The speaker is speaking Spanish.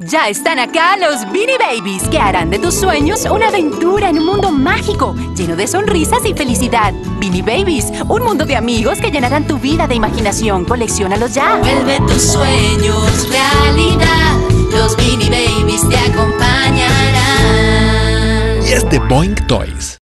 Ya están acá los Beanie Babies, que harán de tus sueños una aventura en un mundo mágico, lleno de sonrisas y felicidad. Beanie Babies, un mundo de amigos que llenarán tu vida de imaginación. Colecciónalos ya. Vuelve tus sueños realidad. Los Beanie Babies te acompañarán. Y es de Boing Toys.